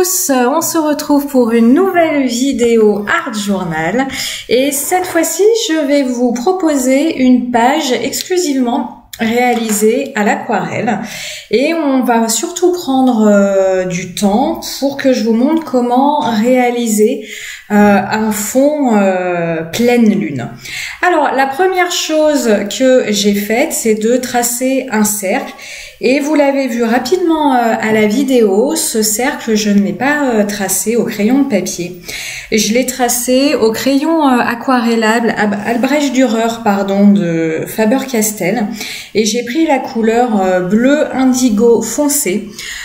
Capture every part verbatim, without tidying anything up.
tous, on se retrouve pour une nouvelle vidéo Art Journal et cette fois-ci je vais vous proposer une page exclusivement réalisée à l'aquarelle et on va surtout prendre euh, du temps pour que je vous montre comment réaliser euh, un fond euh, pleine lune. Alors la première chose que j'ai faite, c'est de tracer un cercle. Et vous l'avez vu rapidement euh, à la vidéo, ce cercle, je ne l'ai pas euh, tracé au crayon de papier. Je l'ai tracé au crayon euh, aquarellable Albrecht Dürer, pardon, de Faber-Castell. Et j'ai pris la couleur euh, bleu indigo foncé.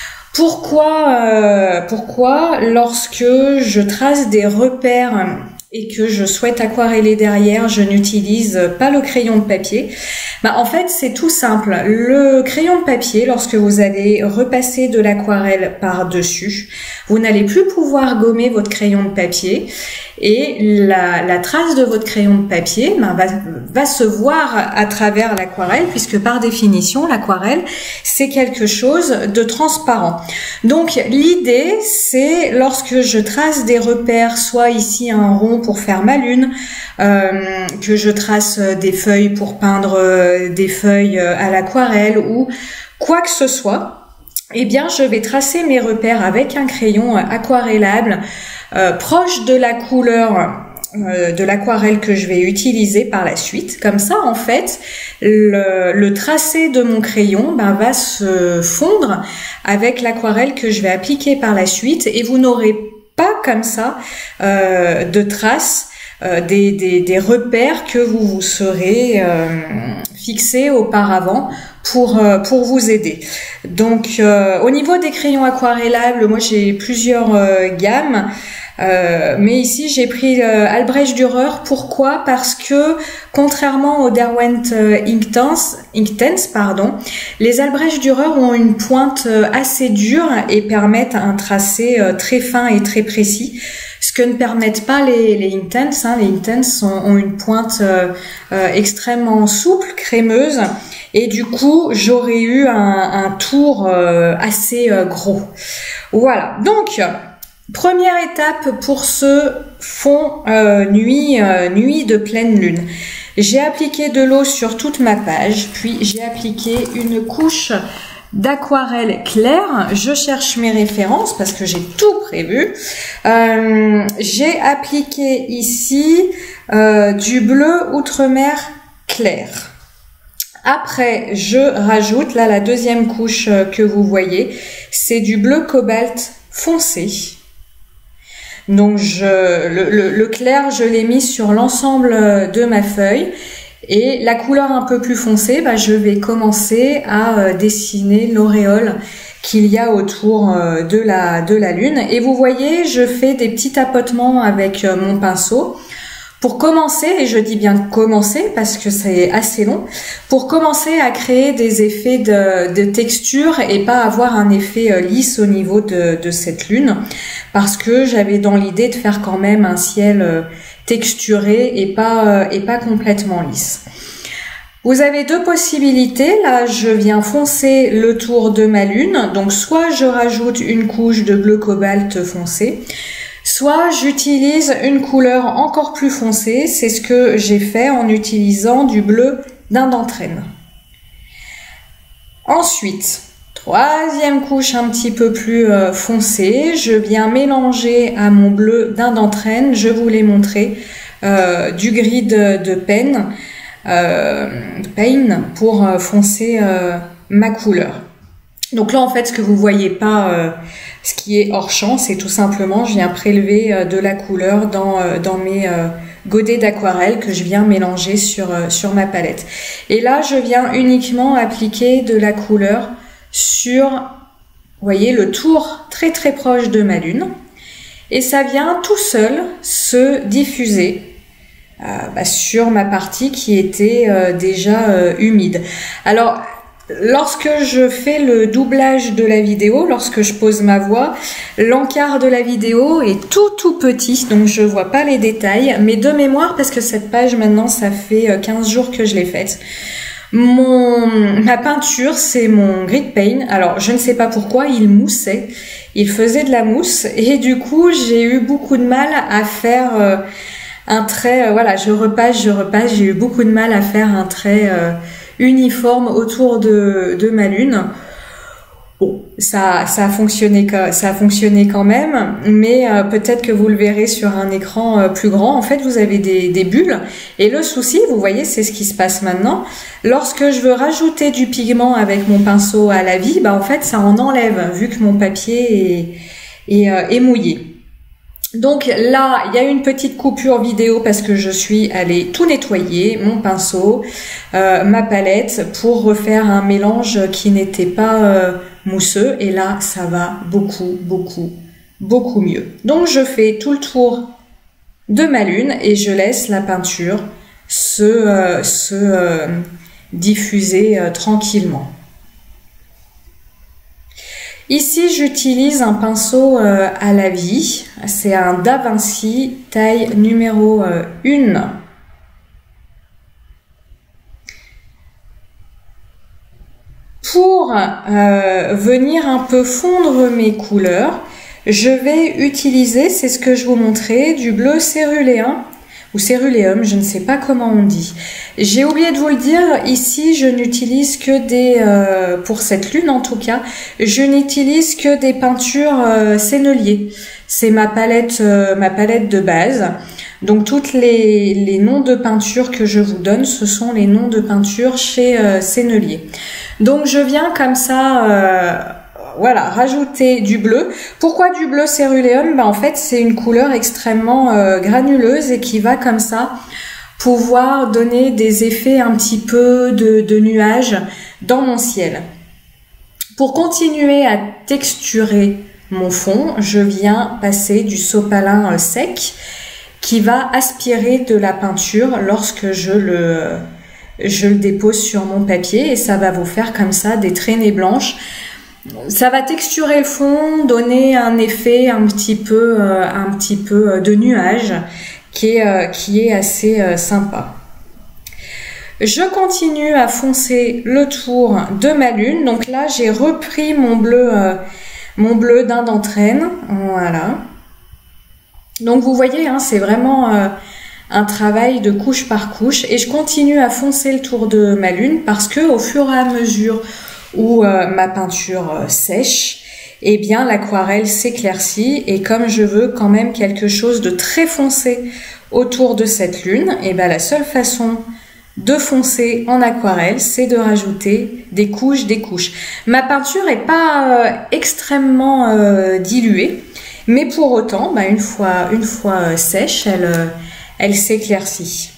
Pourquoi, euh, pourquoi lorsque je trace des repères et que je souhaite aquareller derrière, je n'utilise pas le crayon de papier? Bah, en fait, c'est tout simple. Le crayon de papier, lorsque vous allez repasser de l'aquarelle par-dessus, vous n'allez plus pouvoir gommer votre crayon de papier et la, la trace de votre crayon de papier bah, va, va se voir à travers l'aquarelle puisque par définition, l'aquarelle, c'est quelque chose de transparent. Donc, l'idée, c'est lorsque je trace des repères, soit ici un rond pour faire ma lune, euh, que je trace des feuilles pour peindre euh, des feuilles à l'aquarelle ou quoi que ce soit, eh bien, je vais tracer mes repères avec un crayon aquarellable euh, proche de la couleur euh, de l'aquarelle que je vais utiliser par la suite. Comme ça, en fait, le, le tracé de mon crayon ben, va se fondre avec l'aquarelle que je vais appliquer par la suite et vous n'aurez pas comme ça euh, de traces euh, des, des, des repères que vous vous serez euh, fixés auparavant pour euh, pour vous aider. Donc euh, au niveau des crayons aquarellables, moi j'ai plusieurs euh, gammes. Euh, mais ici j'ai pris euh, Albrecht Dürer. Pourquoi? Parce que contrairement au Derwent euh, Inktense, Inktense pardon, les Albrecht Dürer ont une pointe euh, assez dure et permettent un tracé euh, très fin et très précis, ce que ne permettent pas les, les Inktense. Hein. Les Inktense ont, ont une pointe euh, euh, extrêmement souple, crémeuse, et du coup j'aurais eu un, un tour euh, assez euh, gros. Voilà, donc première étape pour ce fond euh, nuit, euh, nuit de pleine lune. J'ai appliqué de l'eau sur toute ma page, puis j'ai appliqué une couche d'aquarelle claire. Je cherche mes références parce que j'ai tout prévu. Euh, j'ai appliqué ici euh, du bleu outremer clair. Après, je rajoute, là, la deuxième couche que vous voyez, c'est du bleu cobalt foncé. Donc, je, le, le, le clair, je l'ai mis sur l'ensemble de ma feuille. Et la couleur un peu plus foncée, bah, je vais commencer à dessiner l'auréole qu'il y a autour de la, de la lune. Et vous voyez, je fais des petits tapotements avec mon pinceau. Pour commencer, et je dis bien commencer parce que c'est assez long, pour commencer à créer des effets de, de texture et pas avoir un effet lisse au niveau de, de cette lune, parce que j'avais dans l'idée de faire quand même un ciel texturé et pas, et pas complètement lisse. Vous avez deux possibilités. Là, je viens foncer le tour de ma lune, donc soit je rajoute une couche de bleu cobalt foncé, soit j'utilise une couleur encore plus foncée, c'est ce que j'ai fait en utilisant du bleu d'Indentrène. Ensuite, troisième couche un petit peu plus euh, foncée, je viens mélanger à mon bleu d'Indentrène, je vous l'ai montré, euh, du gris de, de Pen, euh, Pain pour euh, foncer euh, ma couleur. Donc là, en fait, ce que vous voyez pas, euh, ce qui est hors champ, c'est tout simplement, je viens prélever euh, de la couleur dans, euh, dans mes euh, godets d'aquarelle que je viens mélanger sur, euh, sur ma palette. Et là, je viens uniquement appliquer de la couleur sur, vous voyez, le tour très très proche de ma lune. Et ça vient tout seul se diffuser euh, bah, sur ma partie qui était euh, déjà euh, humide. Alors, lorsque je fais le doublage de la vidéo, lorsque je pose ma voix, l'encart de la vidéo est tout tout petit, donc je vois pas les détails, mais de mémoire, parce que cette page maintenant, ça fait quinze jours que je l'ai faite. Mon, ma peinture, c'est mon Grit Paint. Alors, je ne sais pas pourquoi, il moussait. il faisait de la mousse et du coup j'ai eu beaucoup de mal à faire euh, un trait, euh, voilà, je repasse, je repasse, j'ai eu beaucoup de mal à faire un trait euh, uniforme autour de, de ma lune. Bon, ça, ça a fonctionné, ça a fonctionné quand même, mais euh, peut-être que vous le verrez sur un écran euh, plus grand. En fait, vous avez des, des bulles. Et le souci, vous voyez, c'est ce qui se passe maintenant. Lorsque je veux rajouter du pigment avec mon pinceau à la vie, bah en fait, ça en enlève, vu que mon papier est, est, euh, est mouillé. Donc là, il y a une petite coupure vidéo parce que je suis allée tout nettoyer, mon pinceau, euh, ma palette, pour refaire un mélange qui n'était pas euh, mousseux. Et là, ça va beaucoup, beaucoup, beaucoup mieux. Donc je fais tout le tour de ma lune et je laisse la peinture se, euh, se euh, diffuser euh, tranquillement. Ici, j'utilise un pinceau euh, à la vie. C'est un Da Vinci taille numéro euh, un. Pour euh, venir un peu fondre mes couleurs, je vais utiliser, c'est ce que je vous montrais, du bleu céruléen ou céruléum, je ne sais pas comment on dit. J'ai oublié de vous le dire, ici je n'utilise que des, euh, pour cette lune en tout cas, je n'utilise que des peintures euh, Sennelier. C'est ma palette, euh, ma palette de base. Donc toutes les, les noms de peinture que je vous donne, ce sont les noms de peinture chez euh, Sennelier. Donc je viens comme ça... Euh, Voilà, rajouter du bleu. Pourquoi du bleu céruléum? Ben, en fait, c'est une couleur extrêmement euh, granuleuse et qui va comme ça pouvoir donner des effets un petit peu de, de nuages dans mon ciel. Pour continuer à texturer mon fond, je viens passer du sopalin euh, sec qui va aspirer de la peinture lorsque je le, je le dépose sur mon papier et ça va vous faire comme ça des traînées blanches. Ça va texturer le fond, donner un effet un petit peu, euh, un petit peu de nuage qui est, euh, qui est assez euh, sympa. Je continue à foncer le tour de ma lune. Donc là, j'ai repris mon bleu, euh, mon bleu d'un d'entraîne. Voilà. Donc vous voyez, hein, c'est vraiment euh, un travail de couche par couche. Et je continue à foncer le tour de ma lune parce que au fur et à mesure où euh, ma peinture euh, sèche, eh bien l'aquarelle s'éclaircit et comme je veux quand même quelque chose de très foncé autour de cette lune, et bien la seule façon de foncer en aquarelle, c'est de rajouter des couches, des couches. Ma peinture n'est pas euh, extrêmement euh, diluée, mais pour autant, bah, une fois, une fois euh, sèche, elle, euh, elle s'éclaircit.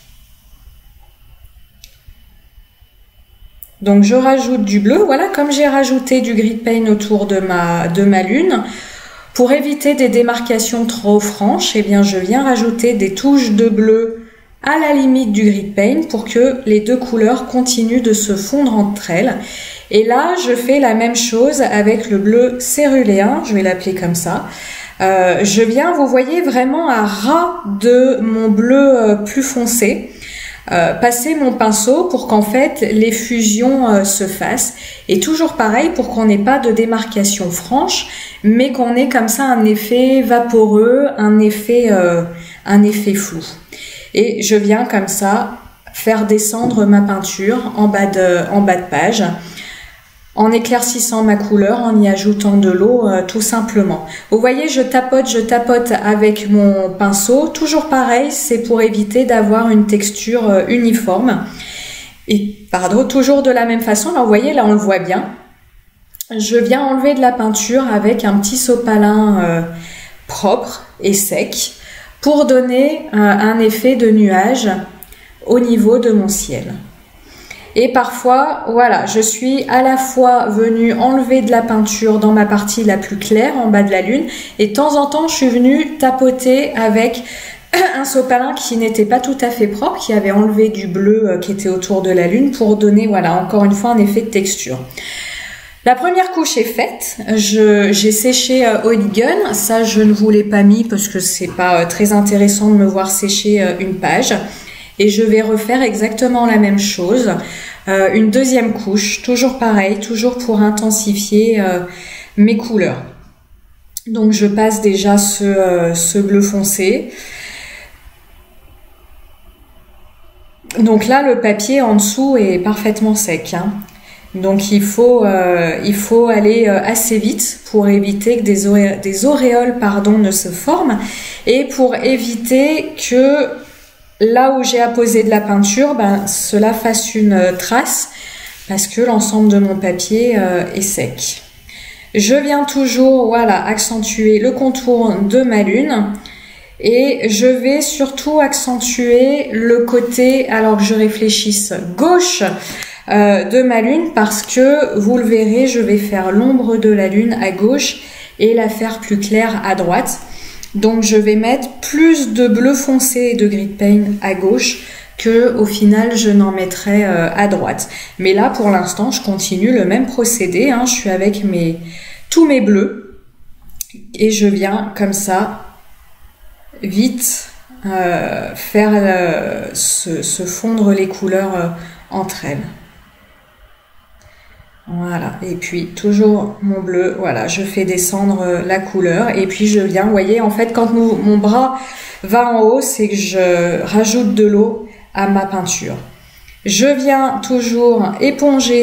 Donc je rajoute du bleu, voilà, comme j'ai rajouté du gris paint autour de ma, de ma lune, pour éviter des démarcations trop franches, eh bien je viens rajouter des touches de bleu à la limite du gris paint pour que les deux couleurs continuent de se fondre entre elles. Et là, je fais la même chose avec le bleu céruléen, je vais l'appeler comme ça. Euh, je viens, vous voyez, vraiment à ras de mon bleu euh, plus foncé. Euh, passer mon pinceau pour qu'en fait les fusions euh, se fassent et toujours pareil pour qu'on n'ait pas de démarcation franche mais qu'on ait comme ça un effet vaporeux, un effet, euh, un effet flou. Et je viens comme ça faire descendre ma peinture en bas de, en bas de page en éclaircissant ma couleur, en y ajoutant de l'eau euh, tout simplement. Vous voyez, je tapote, je tapote avec mon pinceau. Toujours pareil, c'est pour éviter d'avoir une texture euh, uniforme. Et pardon, toujours de la même façon, là vous voyez, là on le voit bien. Je viens enlever de la peinture avec un petit sopalin euh, propre et sec pour donner euh, un effet de nuage au niveau de mon ciel. Et parfois, voilà, je suis à la fois venue enlever de la peinture dans ma partie la plus claire, en bas de la lune, et de temps en temps, je suis venue tapoter avec un sopalin qui n'était pas tout à fait propre, qui avait enlevé du bleu qui était autour de la lune pour donner, voilà, encore une fois, un effet de texture. La première couche est faite, j'ai séché euh, Hooligan, ça je ne vous l'ai pas mis parce que c'est pas euh, très intéressant de me voir sécher euh, une page. Et je vais refaire exactement la même chose, euh, une deuxième couche, toujours pareil, toujours pour intensifier euh, mes couleurs. Donc je passe déjà ce, euh, ce bleu foncé. Donc là, le papier en dessous est parfaitement sec, hein. Donc il faut, euh, il faut aller euh, assez vite pour éviter que des, oré des auréoles pardon, ne se forment et pour éviter que là où j'ai apposé de la peinture, ben, cela fasse une trace parce que l'ensemble de mon papier euh, est sec. Je viens toujours voilà, accentuer le contour de ma lune. Et je vais surtout accentuer le côté, alors que je réfléchisse, gauche euh, de ma lune parce que, vous le verrez, je vais faire l'ombre de la lune à gauche et la faire plus claire à droite. Donc je vais mettre plus de bleu foncé et de gris de paint à gauche que au final je n'en mettrai euh, à droite. Mais là pour l'instant je continue le même procédé, hein. Je suis avec mes, tous mes bleus et je viens comme ça vite euh, faire euh, se, se fondre les couleurs euh, entre elles. Voilà, et puis toujours mon bleu, voilà, je fais descendre euh, la couleur et puis je viens, vous voyez, en fait quand mon, mon bras va en haut, c'est que je rajoute de l'eau à ma peinture. Je viens toujours éponger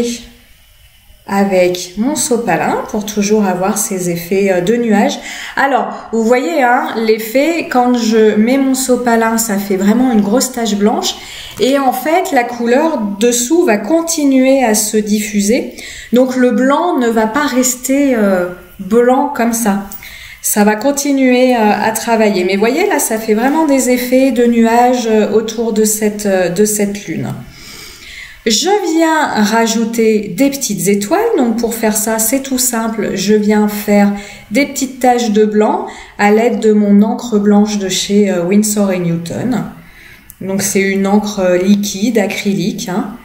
avec mon sopalin pour toujours avoir ces effets de nuages. Alors, vous voyez, hein, l'effet, quand je mets mon sopalin, ça fait vraiment une grosse tache blanche. Et en fait, la couleur dessous va continuer à se diffuser. Donc, le blanc ne va pas rester euh, blanc comme ça. Ça va continuer euh, à travailler. Mais vous voyez, là, ça fait vraiment des effets de nuages euh, autour de cette, euh, de cette lune. Je viens rajouter des petites étoiles, donc pour faire ça c'est tout simple, je viens faire des petites taches de blanc à l'aide de mon encre blanche de chez Winsor et Newton. Donc c'est une encre liquide, acrylique, hein.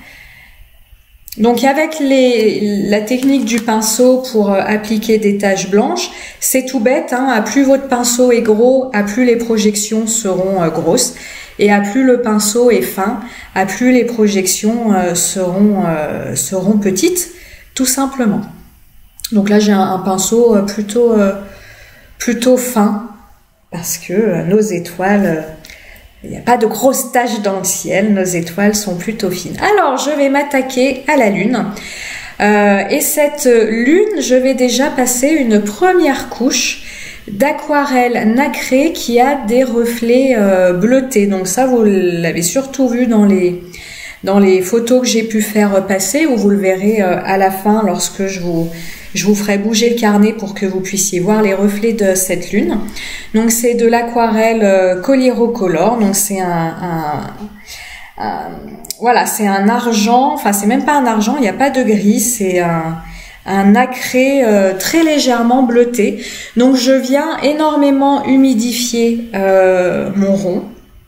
Donc avec les, la technique du pinceau pour appliquer des taches blanches, c'est tout bête, hein. À plus votre pinceau est gros, à plus les projections seront euh, grosses. Et à plus le pinceau est fin, à plus les projections euh, seront, euh, seront petites, tout simplement. Donc là, j'ai un, un pinceau euh, plutôt, euh, plutôt fin, parce que euh, nos étoiles, il euh, n'y a pas de grosses taches dans le ciel, nos étoiles sont plutôt fines. Alors, je vais m'attaquer à la lune. Euh, et cette lune, je vais déjà passer une première couche d'aquarelle nacrée qui a des reflets euh, bleutés. Donc ça, vous l'avez surtout vu dans les, dans les photos que j'ai pu faire passer, ou vous le verrez euh, à la fin lorsque je vous, je vous ferai bouger le carnet pour que vous puissiez voir les reflets de cette lune. Donc c'est de l'aquarelle euh, Coliro-Color, donc c'est un, un, un voilà, c'est un argent, enfin c'est même pas un argent, il n'y a pas de gris, c'est un un nacré euh, très légèrement bleuté. Donc je viens énormément humidifier euh, mon rond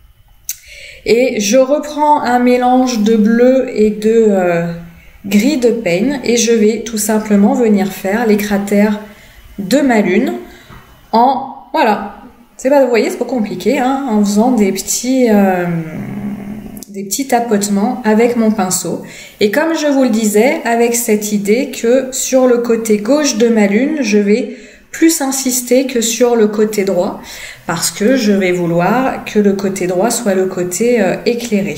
et je reprends un mélange de bleu et de euh, gris de paint et je vais tout simplement venir faire les cratères de ma lune en, voilà, c'est pas, vous voyez, c'est pas compliqué, hein, en faisant des petits euh, des petits tapotements avec mon pinceau. Et comme je vous le disais, avec cette idée que sur le côté gauche de ma lune, je vais plus insister que sur le côté droit, parce que je vais vouloir que le côté droit soit le côté euh, éclairé.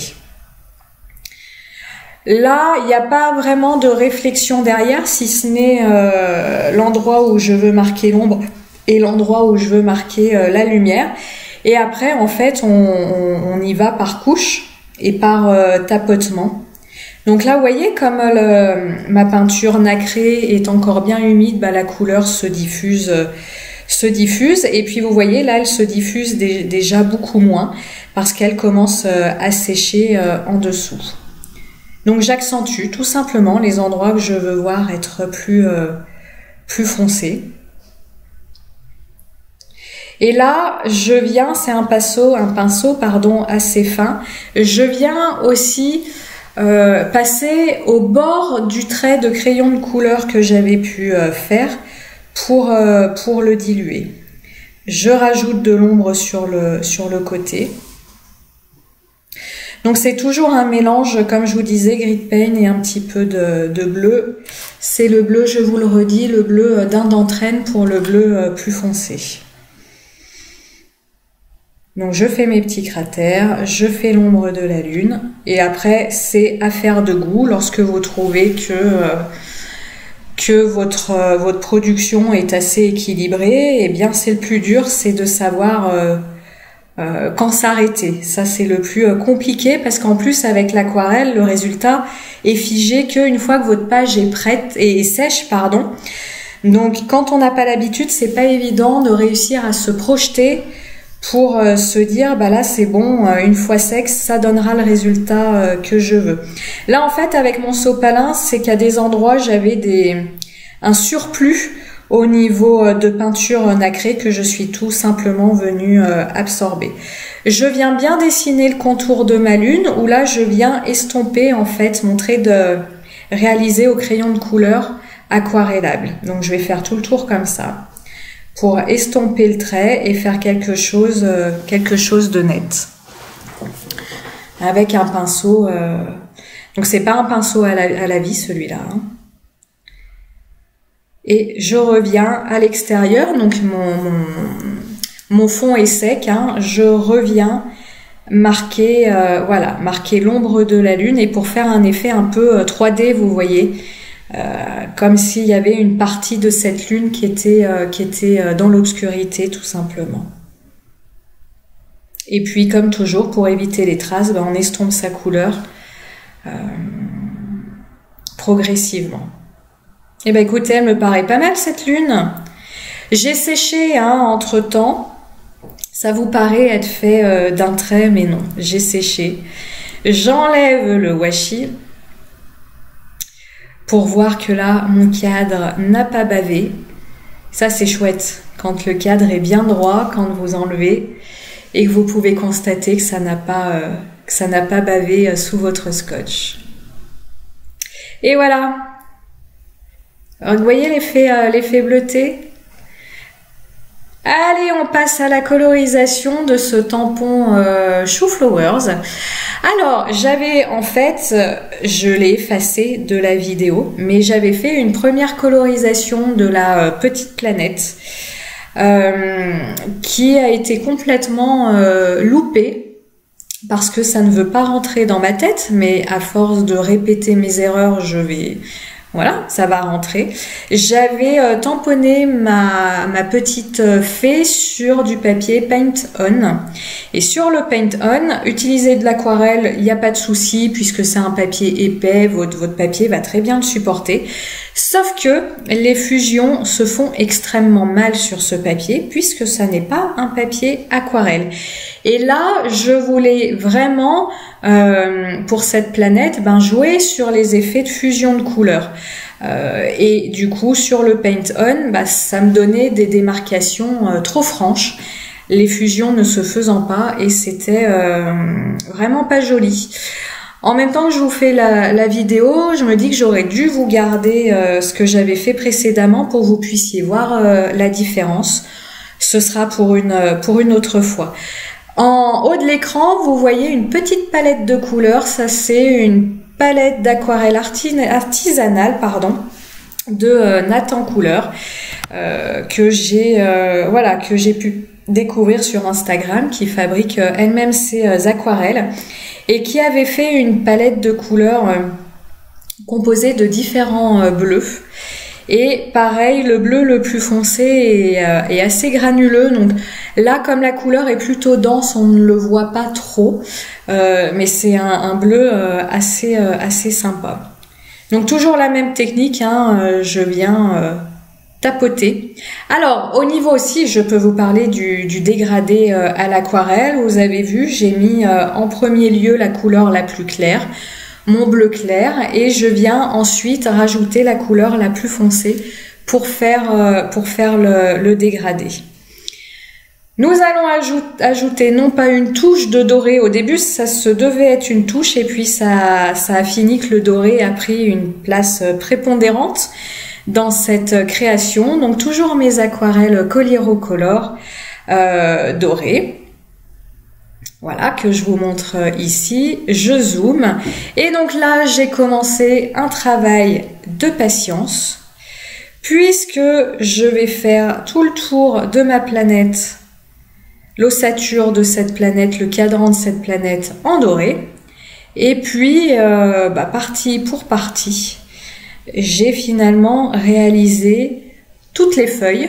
Là, il n'y a pas vraiment de réflexion derrière, si ce n'est euh, l'endroit où je veux marquer l'ombre et l'endroit où je veux marquer euh, la lumière. Et après, en fait, on, on, on y va par couche et par euh, tapotement. Donc là, vous voyez, comme le, ma peinture nacrée est encore bien humide, bah, la couleur se diffuse, euh, se diffuse. Et puis vous voyez, là, elle se diffuse dé déjà beaucoup moins parce qu'elle commence euh, à sécher euh, en dessous. Donc j'accentue tout simplement les endroits que je veux voir être plus, euh, plus foncés. Et là, je viens, c'est un pinceau, un pinceau pardon, assez fin. Je viens aussi euh, passer au bord du trait de crayon de couleur que j'avais pu euh, faire pour, euh, pour le diluer. Je rajoute de l'ombre sur le, sur le côté. Donc c'est toujours un mélange, comme je vous disais, gris paint et un petit peu de, de bleu. C'est le bleu, je vous le redis, le bleu d'Inde d'entraîne pour le bleu plus foncé. Donc je fais mes petits cratères, je fais l'ombre de la lune, et après c'est affaire de goût. Lorsque vous trouvez que, euh, que votre, euh, votre production est assez équilibrée, et eh bien c'est le plus dur, c'est de savoir euh, euh, quand s'arrêter. Ça c'est le plus euh, compliqué, parce qu'en plus avec l'aquarelle, le résultat est figé qu'une fois que votre page est prête et est sèche, pardon. Donc quand on n'a pas l'habitude, c'est pas évident de réussir à se projeter pour euh, se dire, bah là c'est bon, euh, une fois sec, ça donnera le résultat euh, que je veux. Là en fait avec mon sopalin, c'est qu'à des endroits j'avais des un surplus au niveau euh, de peinture nacrée que je suis tout simplement venue euh, absorber. Je viens bien dessiner le contour de ma lune, où là je viens estomper en fait, mon trait de réaliser au crayon de couleur aquarellable. Donc je vais faire tout le tour comme ça, pour estomper le trait et faire quelque chose, euh, quelque chose de net. Avec un pinceau, euh... donc c'est pas un pinceau à la, à la vie celui-là. Hein. Et je reviens à l'extérieur, donc mon, mon, mon fond est sec, hein. Je reviens marquer, euh, voilà, marquer l'ombre de la lune, et pour faire un effet un peu euh, trois D, vous voyez. Euh, comme s'il y avait une partie de cette lune qui était, euh, qui était euh, dans l'obscurité tout simplement. Et puis comme toujours, pour éviter les traces, ben, on estompe sa couleur euh, progressivement. Et ben écoutez, elle me paraît pas mal cette lune. J'ai séché hein, entre temps. Ça vous paraît être fait euh, d'un trait, mais non, j'ai séché. J'enlève le washi pour voir que là, mon cadre n'a pas bavé. Ça, c'est chouette. Quand le cadre est bien droit, quand vous enlevez, et que vous pouvez constater que ça n'a pas, euh, que ça n'a pas bavé euh, sous votre scotch. Et voilà. Alors, vous voyez l'effet, euh, l'effet bleuté? Allez, on passe à la colorisation de ce tampon euh, Chou Flowers. Alors, j'avais en fait, je l'ai effacé de la vidéo, mais j'avais fait une première colorisation de la euh, petite planète euh, qui a été complètement euh, loupée parce que ça ne veut pas rentrer dans ma tête, mais à force de répéter mes erreurs, je vais... Voilà, ça va rentrer. J'avais euh, tamponné ma, ma petite euh, fée sur du papier Paint On. Et sur le Paint On, utiliser de l'aquarelle, il n'y a pas de souci puisque c'est un papier épais, votre, votre papier va très bien le supporter. Sauf que les fusions se font extrêmement mal sur ce papier puisque ça n'est pas un papier aquarelle. Et là, je voulais vraiment, euh, pour cette planète, ben, jouer sur les effets de fusion de couleurs. Euh, et du coup, sur le Paint On, ben, ça me donnait des démarcations euh, trop franches, les fusions ne se faisant pas, et c'était euh, vraiment pas joli. En même temps que je vous fais la, la vidéo, je me dis que j'aurais dû vous garder euh, ce que j'avais fait précédemment pour que vous puissiez voir euh, la différence. Ce sera pour une, pour une autre fois. En haut de l'écran, vous voyez une petite palette de couleurs. Ça, c'est une palette d'aquarelle artisanale, pardon, de euh, Nathan Couleur euh, que j'ai, euh, voilà, que j'ai pu découvrir sur Instagram, qui fabrique euh, elle-même ses euh, aquarelles et qui avait fait une palette de couleurs euh, composée de différents euh, bleus. Et pareil, le bleu le plus foncé est, euh, est assez granuleux. Donc là, comme la couleur est plutôt dense, on ne le voit pas trop. Euh, mais c'est un, un bleu euh, assez, euh, assez sympa. Donc toujours la même technique, hein, euh, je viens euh, tapoter. Alors, au niveau aussi, je peux vous parler du, du dégradé euh, à l'aquarelle. Vous avez vu, j'ai mis euh, en premier lieu la couleur la plus claire, mon bleu clair, et je viens ensuite rajouter la couleur la plus foncée pour faire, euh, pour faire le, le dégradé. Nous allons ajouter, ajouter non pas une touche de doré. Au début, ça se devait être une touche, et puis ça, ça a fini que le doré a pris une place prépondérante dans cette création. Donc toujours mes aquarelles Coliro Color euh, dorées. Voilà, que je vous montre ici. Je zoome. Et donc là, j'ai commencé un travail de patience, puisque je vais faire tout le tour de ma planète, l'ossature de cette planète, le cadran de cette planète en doré. Et puis, euh, bah, partie pour partie, j'ai finalement réalisé toutes les feuilles.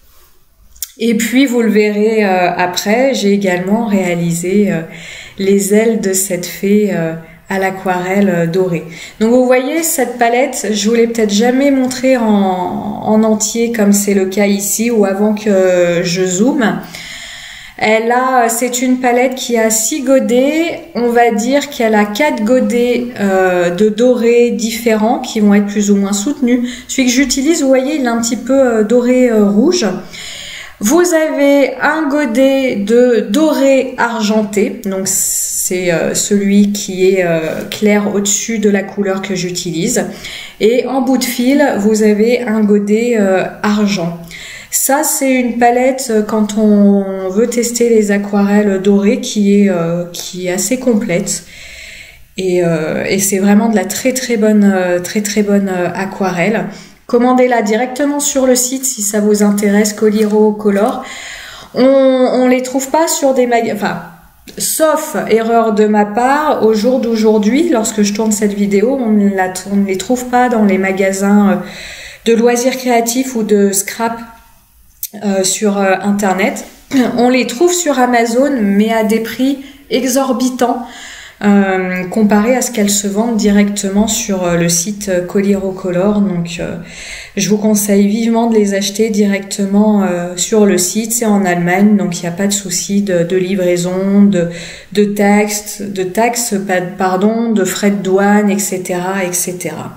Et puis, vous le verrez euh, après, j'ai également réalisé euh, les ailes de cette fée euh, à l'aquarelle euh, dorée. Donc, vous voyez, cette palette, je vous l'ai peut-être jamais montrée en, en entier comme c'est le cas ici ou avant que je zoome. Elle a, c'est une palette qui a six godets. On va dire qu'elle a quatre godets euh, de doré différents qui vont être plus ou moins soutenus. Celui que j'utilise, vous voyez, il est un petit peu euh, doré euh, rouge. Vous avez un godet de doré argenté, donc c'est euh, celui qui est euh, clair au-dessus de la couleur que j'utilise. Et en bout de fil, vous avez un godet euh, argent. Ça, c'est une palette euh, quand on veut tester les aquarelles dorées qui est, euh, qui est assez complète. Et, euh, et c'est vraiment de la très très bonne, euh, très très bonne euh, aquarelle. Commandez-la directement sur le site si ça vous intéresse, Coliro Color. On, on les trouve pas sur des magasins, enfin, sauf erreur de ma part, au jour d'aujourd'hui, lorsque je tourne cette vidéo, on ne, la, on ne les trouve pas dans les magasins de loisirs créatifs ou de scrap euh, sur euh, Internet. On les trouve sur Amazon, mais à des prix exorbitants. Euh, comparé à ce qu'elles se vendent directement sur euh, le site euh, Coliro Color. Donc euh, je vous conseille vivement de les acheter directement euh, sur le site. C'est en Allemagne, donc il n'y a pas de souci de, de livraison, de, de taxes, de taxes, pardon, de frais de douane, et cetera, et cetera.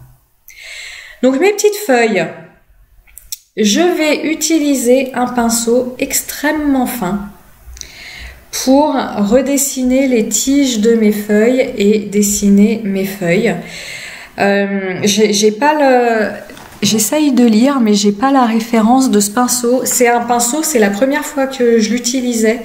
Donc mes petites feuilles, je vais utiliser un pinceau extrêmement fin pour redessiner les tiges de mes feuilles et dessiner mes feuilles. Euh, j'ai pas le... J'essaye de lire, mais j'ai pas la référence de ce pinceau. C'est un pinceau, c'est la première fois que je l'utilisais.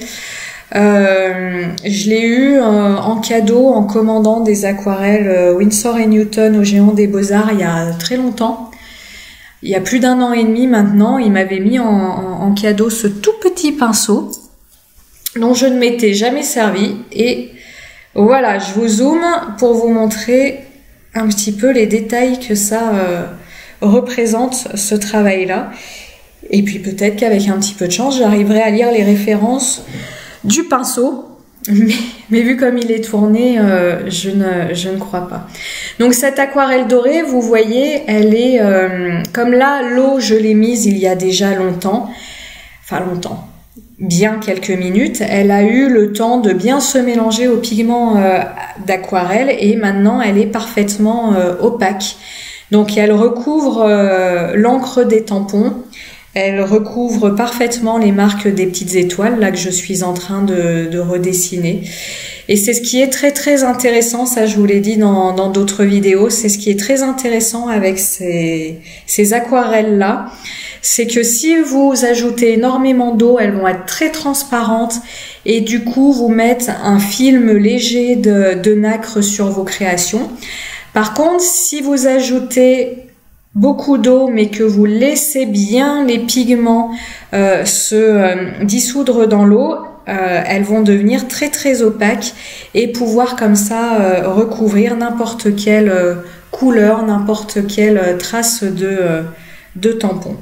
Euh, je l'ai eu euh, en cadeau en commandant des aquarelles euh, Winsor et Newton au Géant des Beaux-Arts il y a très longtemps. Il y a plus d'un an et demi maintenant, il m'avait mis en, en, en cadeau ce tout petit pinceau dont je ne m'étais jamais servi. Et voilà, je vous zoome pour vous montrer un petit peu les détails que ça euh, représente, ce travail-là. Et puis peut-être qu'avec un petit peu de chance, j'arriverai à lire les références du pinceau. Mais, mais vu comme il est tourné, euh, je, ne, je ne crois pas. Donc cette aquarelle dorée, vous voyez, elle est... Euh, comme là, l'eau, je l'ai mise il y a déjà longtemps. Enfin longtemps. Bien quelques minutes, elle a eu le temps de bien se mélanger au pigment euh, d'aquarelle et maintenant elle est parfaitement euh, opaque. Donc elle recouvre euh, l'encre des tampons, elle recouvre parfaitement les marques des petites étoiles là que je suis en train de, de redessiner. Et c'est ce qui est très très intéressant, ça je vous l'ai dit dans dans d'autres vidéos, c'est ce qui est très intéressant avec ces, ces aquarelles là. C'est que si vous ajoutez énormément d'eau, elles vont être très transparentes et du coup vous mettre un film léger de, de nacre sur vos créations. Par contre, si vous ajoutez beaucoup d'eau mais que vous laissez bien les pigments euh, se euh, dissoudre dans l'eau, euh, elles vont devenir très très opaques et pouvoir comme ça euh, recouvrir n'importe quelle euh, couleur, n'importe quelle euh, trace de, euh, de tampon.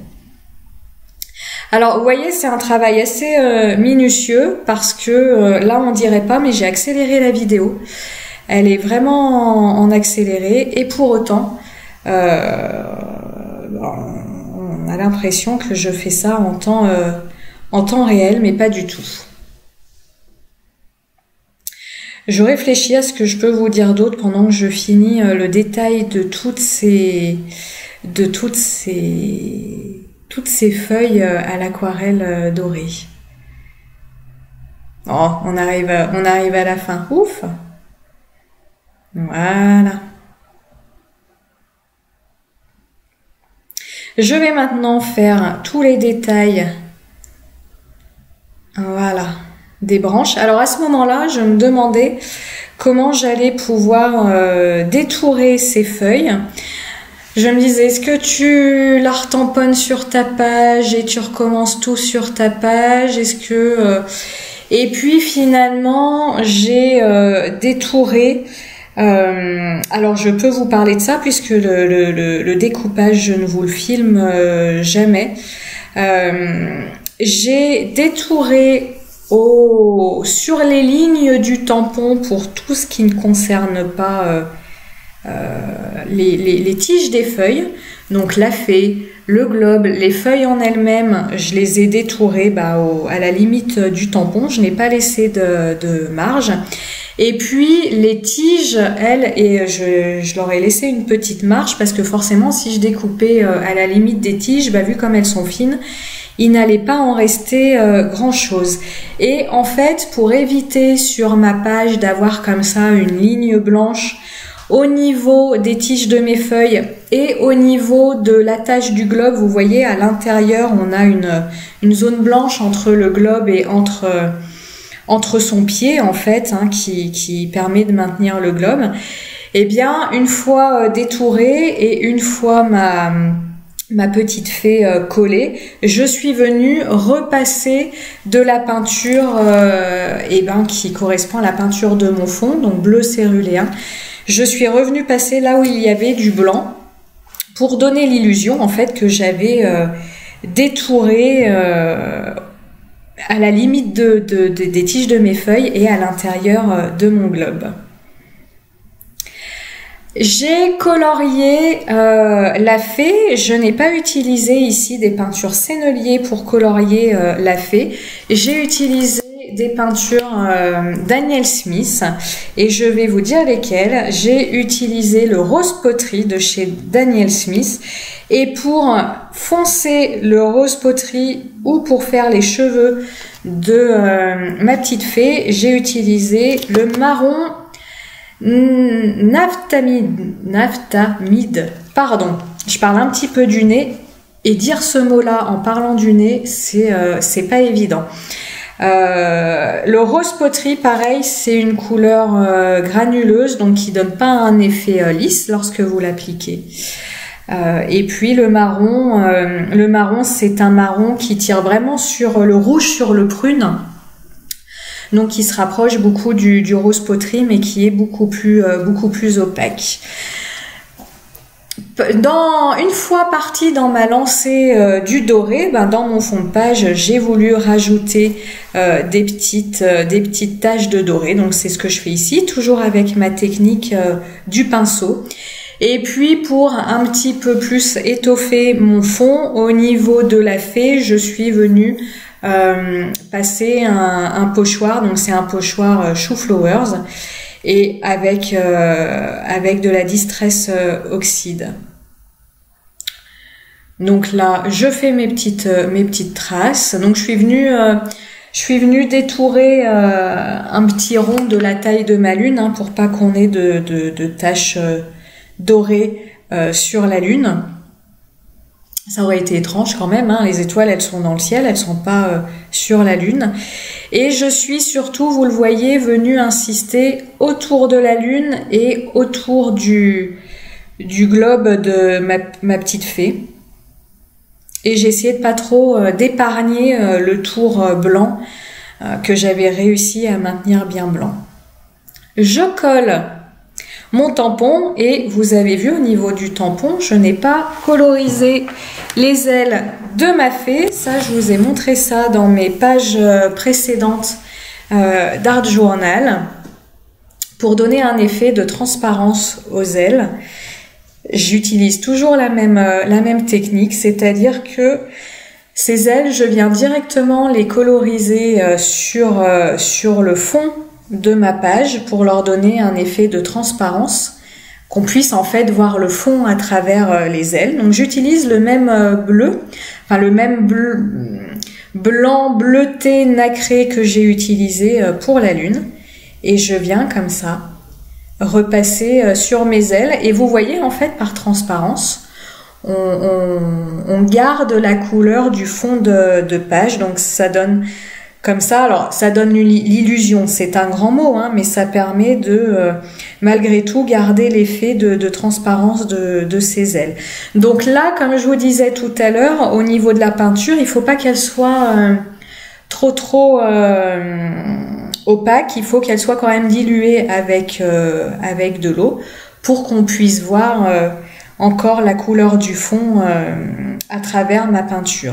Alors, vous voyez, c'est un travail assez euh, minutieux parce que euh, là, on dirait pas, mais j'ai accéléré la vidéo. Elle est vraiment en, en accéléré et pour autant, euh, on a l'impression que je fais ça en temps, euh, en temps réel, mais pas du tout. Je réfléchis à ce que je peux vous dire d'autre pendant que je finis euh, le détail de toutes ces, de toutes ces toutes ces feuilles à l'aquarelle dorée. Oh, on arrive, on arrive à la fin. Ouf! Voilà. Je vais maintenant faire tous les détails. Voilà. des branches. Alors à ce moment-là, je me demandais comment j'allais pouvoir euh, détourer ces feuilles. Je me disais, est-ce que tu la retamponnes sur ta page et tu recommences tout sur ta page? Est-ce que euh... Et puis finalement, j'ai euh, détouré. Euh, alors je peux vous parler de ça puisque le, le, le, le découpage, je ne vous le filme euh, jamais. Euh, j'ai détouré au, sur les lignes du tampon pour tout ce qui ne concerne pas euh, euh, les, les, les tiges des feuilles, donc la fée, le globe, les feuilles en elles-mêmes, je les ai détourées bah, au, à la limite du tampon, je n'ai pas laissé de, de marge. Et puis les tiges, elles, et je, je leur ai laissé une petite marge parce que forcément si je découpais à la limite des tiges, bah, vu comme elles sont fines, il n'allait pas en rester euh, grand chose. Et en fait, pour éviter sur ma page d'avoir comme ça une ligne blanche au niveau des tiges de mes feuilles et au niveau de l'attache du globe, vous voyez à l'intérieur on a une, une zone blanche entre le globe et entre... Euh, entre son pied en fait, hein, qui, qui permet de maintenir le globe. Eh bien, une fois euh, détourée et une fois ma, ma petite fée euh, collée, je suis venue repasser de la peinture euh, eh ben, qui correspond à la peinture de mon fond, donc bleu céruléen. Je suis revenue passer là où il y avait du blanc pour donner l'illusion en fait que j'avais euh, détouré euh, à la limite de, de, de, des tiges de mes feuilles et à l'intérieur de mon globe. J'ai colorié euh, la fée. Je n'ai pas utilisé ici des peintures sennelier pour colorier euh, la fée. J'ai utilisé des peintures euh, Daniel Smith et je vais vous dire lesquelles. J'ai utilisé le rose poterie de chez Daniel Smith et pour foncer le rose poterie ou pour faire les cheveux de euh, ma petite fée, j'ai utilisé le marron Naftamide, Naftamide, pardon, je parle un petit peu du nez et dire ce mot-là en parlant du nez, c'est euh, c'est pas évident. Euh, le rose poterie, pareil, c'est une couleur euh, granuleuse, donc qui donne pas un effet euh, lisse lorsque vous l'appliquez. Euh, et puis le marron, euh, le marron, c'est un marron qui tire vraiment sur le rouge, sur le prune. Donc qui se rapproche beaucoup du, du rose poterie, mais qui est beaucoup plus, euh, beaucoup plus opaque. Dans, une fois partie dans ma lancée euh, du doré, ben dans mon fond de page, j'ai voulu rajouter euh, des petites, euh, des petites taches de doré. Donc c'est ce que je fais ici, toujours avec ma technique euh, du pinceau. Et puis pour un petit peu plus étoffer mon fond, au niveau de la fée, je suis venue euh, passer un, un pochoir. Donc c'est un pochoir euh, Chou Flowers et avec euh, avec de la Distress euh, Oxide. Donc là, je fais mes petites euh, mes petites traces. Donc je suis venue euh, je suis venue détourer euh, un petit rond de la taille de ma lune, hein, pour pas qu'on ait de de, de taches euh, dorées euh, sur la lune. Ça aurait été étrange quand même, hein. Les étoiles, elles sont dans le ciel, elles sont pas euh, sur la lune. Et je suis surtout, vous le voyez, venue insister autour de la lune et autour du, du globe de ma, ma petite fée. Et j'ai essayé de pas trop euh, d'épargner euh, le tour euh, blanc euh, que j'avais réussi à maintenir bien blanc. Je colle mon tampon et vous avez vu au niveau du tampon, je n'ai pas colorisé les ailes de ma fée. Ça, je vous ai montré ça dans mes pages précédentes euh, d'Art Journal pour donner un effet de transparence aux ailes. J'utilise toujours la même, euh, la même technique, c'est-à-dire que ces ailes, je viens directement les coloriser euh, sur, euh, sur le fond de ma page pour leur donner un effet de transparence, qu'on puisse en fait voir le fond à travers les ailes. Donc j'utilise le même bleu, enfin le même bleu, blanc bleuté nacré que j'ai utilisé pour la lune, et je viens comme ça repasser sur mes ailes. Et vous voyez en fait par transparence, on, on, on garde la couleur du fond de, de page, donc ça donne Comme ça, alors ça donne l'illusion, c'est un grand mot, hein, mais ça permet de, euh, malgré tout, garder l'effet de, de transparence de, de ces ailes. Donc là, comme je vous disais tout à l'heure, au niveau de la peinture, il faut pas qu'elle soit euh, trop trop euh, opaque, il faut qu'elle soit quand même diluée avec, euh, avec de l'eau pour qu'on puisse voir euh, encore la couleur du fond euh, à travers ma peinture.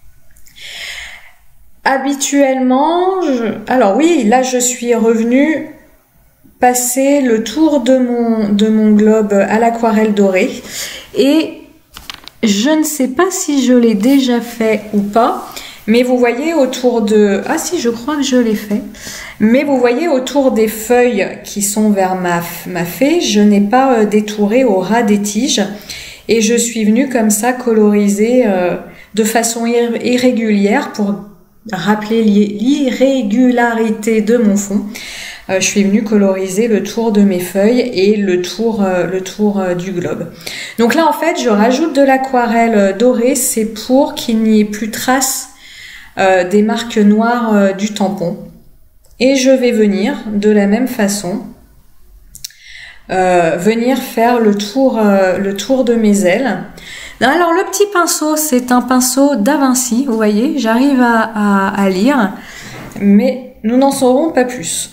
Habituellement, je... alors oui, là je suis revenue passer le tour de mon, de mon globe à l'aquarelle dorée et je ne sais pas si je l'ai déjà fait ou pas, mais vous voyez autour de... Ah si, je crois que je l'ai fait. Mais vous voyez autour des feuilles qui sont vers ma, ma fée, je n'ai pas euh, détouré au ras des tiges et je suis venue comme ça coloriser euh, de façon ir irrégulière pour rappeler l'irrégularité de mon fond. Euh, je suis venue coloriser le tour de mes feuilles et le tour, euh, le tour euh, du globe. Donc là, en fait, je rajoute de l'aquarelle dorée, c'est pour qu'il n'y ait plus trace euh, des marques noires euh, du tampon. Et je vais venir, de la même façon, euh, venir faire le tour, euh, le tour de mes ailes. Alors le petit pinceau, c'est un pinceau Da Vinci, vous voyez, j'arrive à, à, à lire, mais nous n'en saurons pas plus.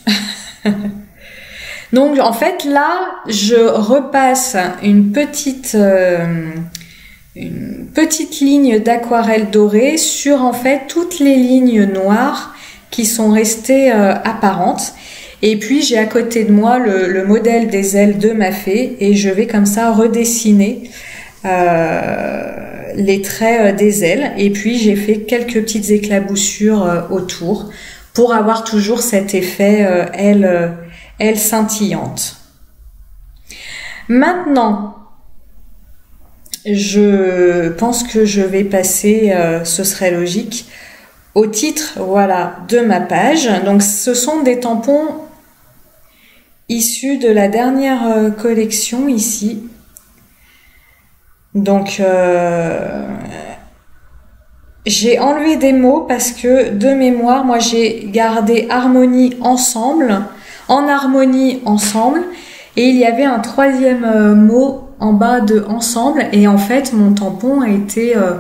Donc en fait là, je repasse une petite, euh, une petite ligne d'aquarelle dorée sur en fait toutes les lignes noires qui sont restées euh, apparentes. Et puis j'ai à côté de moi le, le modèle des ailes de ma fée et je vais comme ça redessiner Euh, les traits euh, des ailes et puis j'ai fait quelques petites éclaboussures euh, autour pour avoir toujours cet effet euh, aile, euh, aile scintillante. Maintenant, je pense que je vais passer, euh, ce serait logique, au titre, voilà, de ma page. Donc ce sont des tampons issus de la dernière euh, collection ici. Donc, euh, j'ai enlevé des mots parce que de mémoire, moi j'ai gardé harmonie ensemble, en harmonie ensemble, et il y avait un troisième euh, mot en bas de ensemble, et en fait mon tampon a été, euh,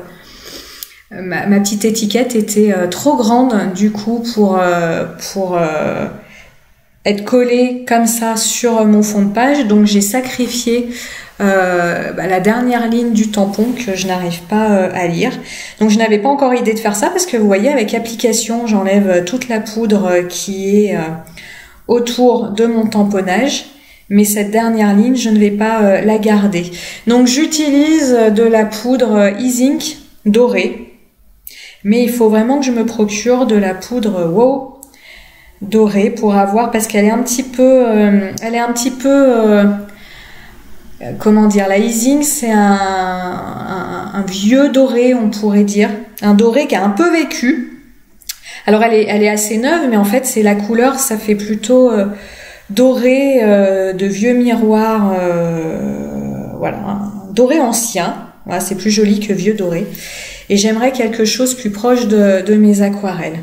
ma, ma petite étiquette était euh, trop grande du coup pour, euh, pour euh, être collée comme ça sur mon fond de page, donc j'ai sacrifié Euh, bah, la dernière ligne du tampon que je n'arrive pas euh, à lire. Donc je n'avais pas encore idée de faire ça parce que vous voyez avec application j'enlève toute la poudre qui est euh, autour de mon tamponnage, mais cette dernière ligne je ne vais pas euh, la garder. Donc j'utilise de la poudre E-Zinc dorée, mais il faut vraiment que je me procure de la poudre Wow dorée pour avoir, parce qu'elle est un petit peu euh, elle est un petit peu euh, comment dire, la E-Zinc, c'est un, un, un vieux doré, on pourrait dire. Un doré qui a un peu vécu. Alors, elle est, elle est assez neuve, mais en fait, c'est la couleur, ça fait plutôt euh, doré euh, de vieux miroirs. Euh, voilà, un doré ancien. Voilà, c'est plus joli que vieux doré. Et j'aimerais quelque chose plus proche de, de mes aquarelles.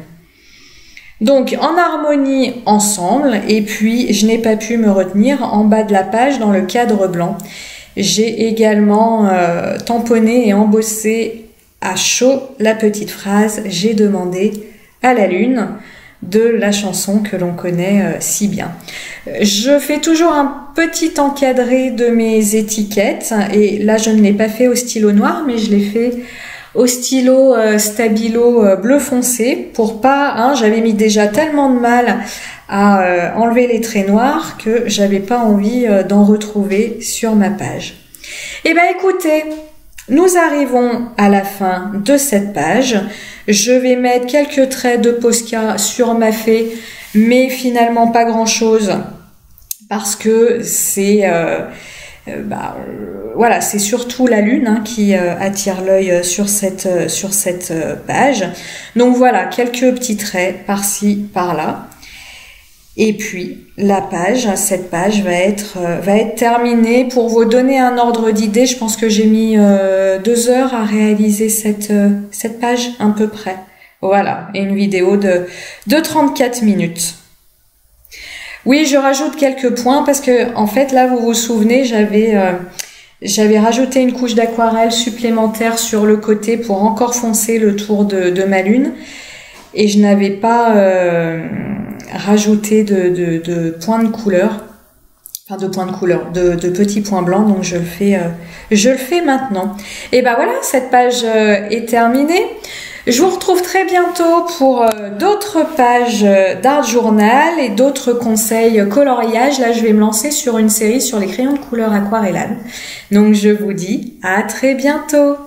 Donc en harmonie ensemble, et puis je n'ai pas pu me retenir, en bas de la page dans le cadre blanc, j'ai également euh, tamponné et embossé à chaud la petite phrase « J'ai demandé à la lune » de la chanson que l'on connaît euh, si bien. Je fais toujours un petit encadré de mes étiquettes, et là je ne l'ai pas fait au stylo noir, mais je l'ai fait au stylo euh, stabilo euh, bleu foncé pour pas, hein, j'avais mis déjà tellement de mal à euh, enlever les traits noirs que j'avais pas envie euh, d'en retrouver sur ma page. Et ben écoutez, nous arrivons à la fin de cette page. Je vais mettre quelques traits de Posca sur ma fée, mais finalement pas grand chose parce que c'est euh, Euh, bah, euh, voilà, c'est surtout la lune hein, qui euh, attire l'œil sur cette, euh, sur cette euh, page. Donc voilà, quelques petits traits par-ci, par-là. Et puis la page, cette page va être, euh, va être terminée. Pour vous donner un ordre d'idée, je pense que j'ai mis euh, deux heures à réaliser cette, euh, cette page à peu près. Voilà, et une vidéo de, de trente-quatre minutes. Oui, je rajoute quelques points parce que, en fait, là, vous vous souvenez, j'avais euh, j'avais rajouté une couche d'aquarelle supplémentaire sur le côté pour encore foncer le tour de, de ma lune. Et je n'avais pas euh, rajouté de, de, de points de couleur. Enfin, de points de couleur, de, de petits points blancs, donc je le fais, euh, je le fais maintenant. Et ben voilà, cette page euh, est terminée. Je vous retrouve très bientôt pour euh, d'autres pages d'Art Journal et d'autres conseils coloriage. Là, je vais me lancer sur une série sur les crayons de couleur aquarellade. Donc, je vous dis à très bientôt.